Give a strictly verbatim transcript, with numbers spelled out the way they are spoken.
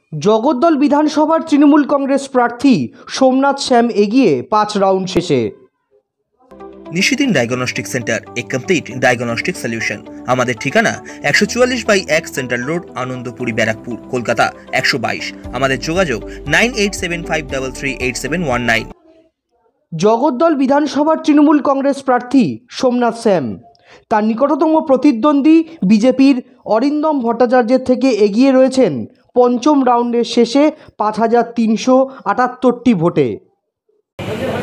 জগদ্দল বিধানসভার তৃণমূল কংগ্রেস প্রার্থী সোমনাথ শ্যাম এগিয়ে পাঁচ রাউন্ড শেষে। Nishidin diagnostic centre, a complete diagnostic solution. আমাদের ঠিকানা একশো চুয়াল্লিশ বাই এক সেন্ট্রাল রোড, আনন্দপুরি, ব্যারাকপুর, কলকাতা একশো বাইশ। আমাদের যোগাযোগ nine eight seven five three three eight seven one nine. Jagaddal বিধানসভার তৃণমূল কংগ্রেস প্রার্থী সোমনাথ শ্যাম তার নিকটতম প্রতিদ্বন্দ্বী বিজেপির অরিন্দম ভট্টাচার্যের থেকে এগিয়ে রয়েছেন পঞ্চম রাউন্ডের শেষে পাঁচ হাজার তিনশো আটাত্তরটি ভোটে।